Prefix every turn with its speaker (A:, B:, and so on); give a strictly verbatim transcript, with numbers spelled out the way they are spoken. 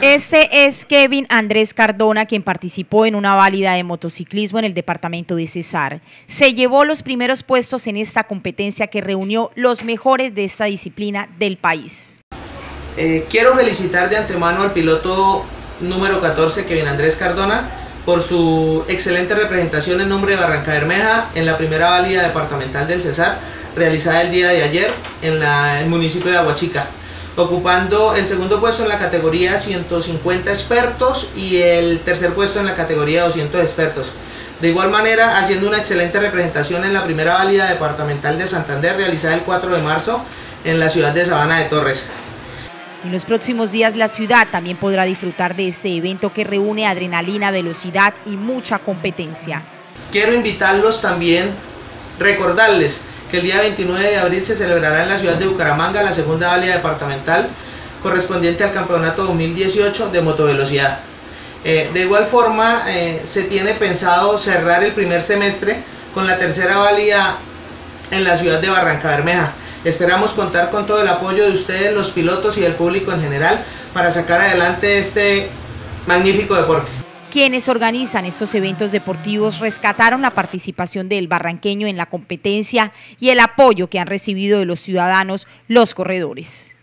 A: Este es Kevin Andrés Cardona, quien participó en una válida de motociclismo en el departamento de Cesar. Se llevó los primeros puestos en esta competencia que reunió los mejores de esta disciplina del país.
B: Eh, quiero felicitar de antemano al piloto número catorce, Kevin Andrés Cardona, por su excelente representación en nombre de Barrancabermeja en la primera válida departamental del Cesar, realizada el día de ayer en la, el municipio de Aguachica, ocupando el segundo puesto en la categoría ciento cincuenta expertos y el tercer puesto en la categoría doscientos expertos. De igual manera, haciendo una excelente representación en la primera válida departamental de Santander, realizada el cuatro de marzo en la ciudad de Sabana de Torres.
A: En los próximos días la ciudad también podrá disfrutar de este evento que reúne adrenalina, velocidad y mucha competencia.
B: Quiero invitarlos también, recordarles que el día veintinueve de abril se celebrará en la ciudad de Bucaramanga la segunda válida departamental correspondiente al campeonato dos mil dieciocho de motovelocidad. Eh, de igual forma, eh, se tiene pensado cerrar el primer semestre con la tercera válida en la ciudad de Barrancabermeja. Esperamos contar con todo el apoyo de ustedes, los pilotos y del público en general, para sacar adelante este magnífico deporte.
A: Quienes organizan estos eventos deportivos rescataron la participación del barranqueño en la competencia y el apoyo que han recibido de los ciudadanos, los corredores.